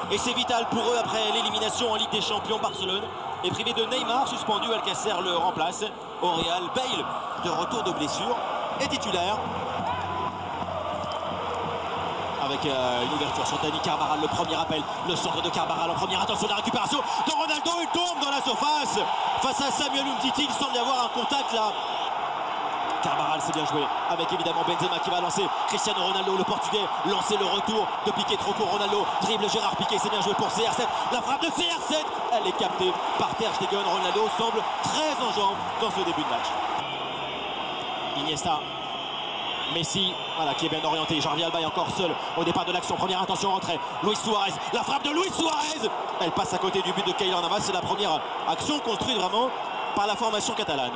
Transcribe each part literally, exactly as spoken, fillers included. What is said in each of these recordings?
Et c'est vital pour eux après l'élimination en Ligue des Champions. Barcelone est privé de Neymar, suspendu. Alcacer le remplace au Real. Bale, de retour de blessure, est titulaire. Avec euh, une ouverture sur Dani Carvajal, le premier appel, le centre de Carvajal en première, attention à la récupération de Ronaldo, il tombe dans la surface face à Samuel Umtiti, il semble y avoir un contact là. Carvajal, c'est bien joué, avec évidemment Benzema qui va lancer Cristiano Ronaldo, le portugais, lancer le retour de Piqué, trop court, Ronaldo, dribble Gérard Piqué, c'est bien joué pour C R sept, la frappe de C R sept, elle est captée par Ter Stegen. Ronaldo semble très en jambes dans ce début de match. Iniesta, Messi, voilà, qui est bien orienté. Jordi Alba est encore seul au départ de l'action. Première intention, rentrée. Luis Suarez, la frappe de Luis Suarez. Elle passe à côté du but de Keylor Navas. C'est la première action construite vraiment par la formation catalane.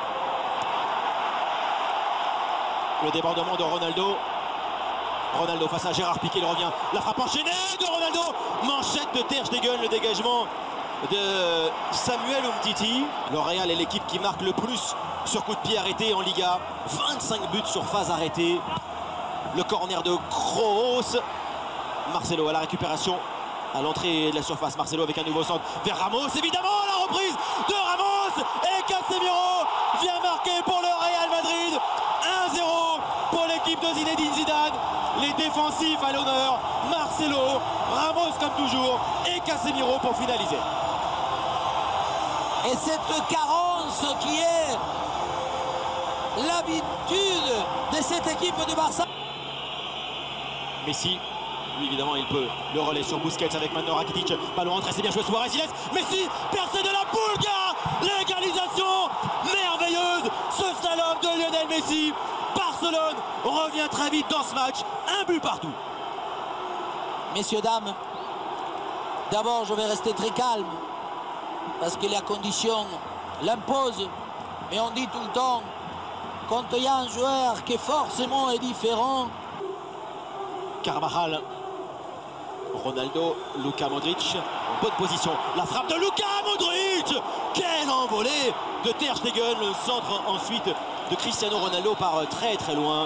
Le débordement de Ronaldo. Ronaldo face à Gérard Piqué, il revient. La frappe enchaînée de Ronaldo. Manchette de Ter Stegen, le dégagement de Samuel Umtiti. Le Real est l'équipe qui marque le plus sur coup de pied arrêté en Liga. vingt-cinq buts sur phase arrêtée. Le corner de Kroos. Marcelo à la récupération à l'entrée de la surface. Marcelo avec un nouveau centre vers Ramos. Évidemment la reprise de Ramos. Et Casemiro vient marquer pour le Real Madrid. un zéro pour l'équipe de Zinedine Zidane. Les défensifs à l'honneur. Marcelo, Ramos comme toujours et Casemiro pour finaliser. Et cette carence qui est l'habitude de cette équipe de Barça. Messi, lui évidemment il peut le relais sur Busquets avec maintenant Rakitic. Ballon rentré, c'est bien joué, Suarez, il laisse Messi, percé de la Pulga. L'égalisation merveilleuse, ce slalom de Lionel Messi. Barcelone revient très vite dans ce match, un but partout. Messieurs, dames, d'abord je vais rester très calme parce que la condition l'impose, mais on dit tout le temps quand il y a un joueur qui forcément est différent. Carvajal, Ronaldo, Luka Modric en bonne position. La frappe de Luka Modric, quelle envolée de Ter Stegen, le centre ensuite de Cristiano Ronaldo par très très loin.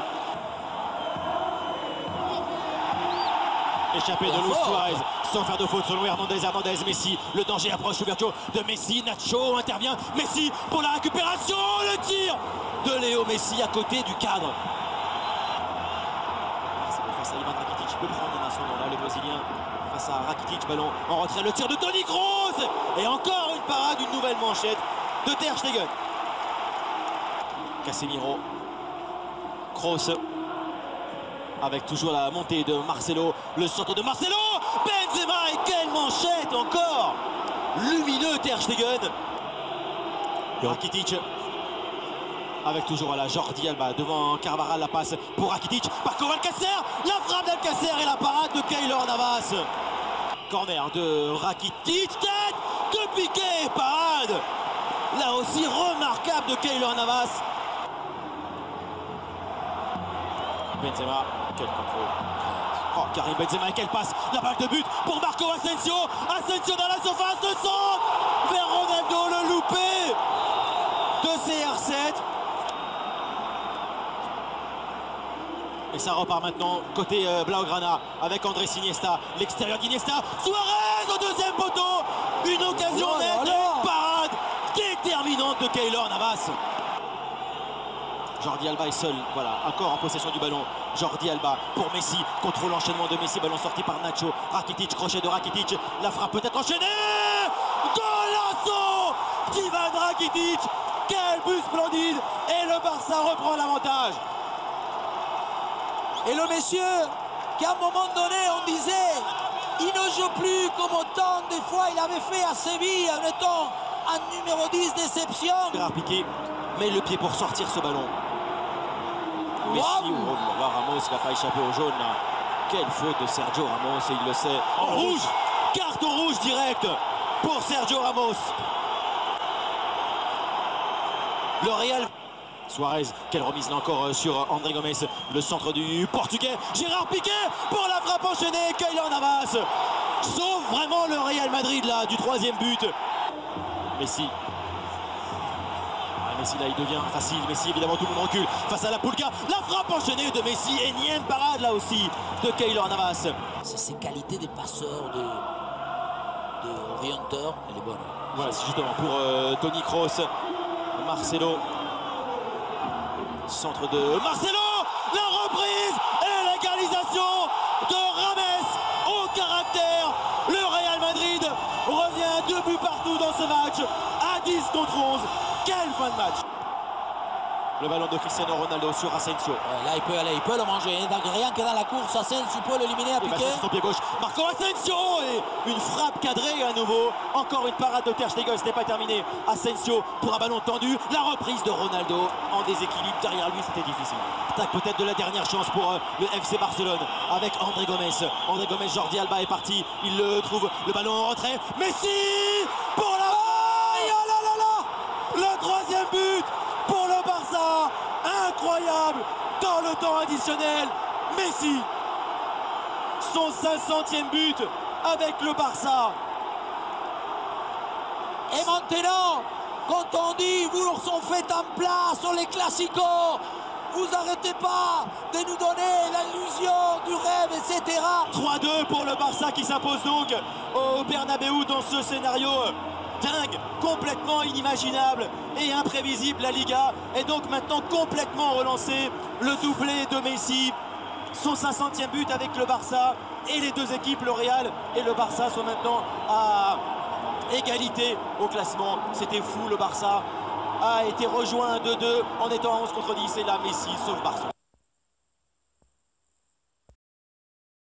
Échappé de Luis Suarez sans faire de faute selon Hernandez. Hernandez, Messi, le danger approche, l'ouverture de Messi. Nacho intervient, Messi pour la récupération, le tir de Léo Messi à côté du cadre. Face à Ivan Rakitic, il peut prendre un ascendant là, le Brésilien. Face à Rakitic, ballon en retrait, le tir de Toni Kroos. Et encore une parade, une nouvelle manchette de Ter Stegen. Casemiro, Kroos. Avec toujours la montée de Marcelo, le centre de Marcelo, Benzema et quelle manchette encore. Lumineux Ter Stegen. Rakitic avec toujours à la Jordi Alba devant Carvajal, la passe pour Rakitic, Marco Alcacer, la frappe d'Alcacer et la parade de Keylor Navas. Corner de Rakitic, tête de Piqué, parade là aussi remarquable de Keylor Navas. Benzema, quel contrôle. Oh, Karim Benzema, quelle passe. La balle de but pour Marco Asensio. Asensio dans la surface, de centre vers Ronaldo, le loupé de C R sept. Et ça repart maintenant côté euh, Blaugrana avec Andrés Iniesta. L'extérieur d'Iniesta. Suarez au deuxième poteau. Une occasion oh, nette, oh, une parade déterminante de Keylor Navas. Jordi Alba est seul, voilà, encore en possession du ballon. Jordi Alba pour Messi, contrôle l'enchaînement de Messi, ballon sorti par Nacho. Rakitic, crochet de Rakitic, la frappe peut-être enchaînée. Golasso d'Ivan Rakitic, quel but splendide. Et le Barça reprend l'avantage. Et le monsieur qui à un moment donné on disait il ne joue plus comme autant des fois il avait fait à Séville en étant un numéro dix déception. Gérard Piqué met le pied pour sortir ce ballon. Messi, wow. Oh là là, Ramos n'a pas échappé au jaune là. Quelle faute de Sergio Ramos et il le sait. En oh, rouge, carton rouge direct pour Sergio Ramos. Le Real. Suarez, quelle remise là encore sur André Gomes, le centre du Portugais. Gérard Piqué pour la frappe enchaînée. Keylor Navas sauve vraiment le Real Madrid là du troisième but. Messi. Ah, Messi là il devient facile. Messi évidemment tout le monde recule face à la Pulga. La frappe enchaînée de Messi. Énième parade là aussi de Keylor Navas. C'est ses qualités de passeur de Henry Hunter, elle est bonne. Voilà, c'est justement pour euh, Toni Kroos. Marcelo. Centre de Marcelo. La reprise et l'égalisation de Rames au caractère. Le Real Madrid revient deux buts partout dans ce match à dix contre onze. Quelle fin de match! Le ballon de Cristiano Ronaldo sur Asensio. Ouais, là il peut aller, il peut le manger. Donc, rien que dans la course, Asensio peut l'éliminer à Il va piquer. sur son pied gauche. Marco Asensio et une frappe cadrée à nouveau. Encore une parade de Ter Stegen, ce n'est pas terminé. Asensio pour un ballon tendu. La reprise de Ronaldo en déséquilibre derrière lui, c'était difficile. Attaque peut-être de la dernière chance pour euh, le F C Barcelone avec André Gomes. André Gomes, Jordi Alba est parti. Il le trouve, le ballon en retrait. Messi pour la... Aïe, oh là là là, le troisième but pour le Barça. Incroyable dans le temps additionnel. Messi, son cinq centième but avec le Barça. Et maintenant, quand on dit vous sont faits en place sur les classicos, vous arrêtez pas de nous donner l'illusion du rêve, et cetera. trois deux pour le Barça qui s'impose donc au Bernabéu dans ce scénario dingue, complètement inimaginable et imprévisible. La Liga est donc maintenant complètement relancée. Le doublé de Messi, son cinq centième but avec le Barça, et les deux équipes, le Real et le Barça, sont maintenant à égalité au classement. C'était fou, le Barça a été rejoint deux deux en étant à onze contre dix, et là Messi sauve Barça.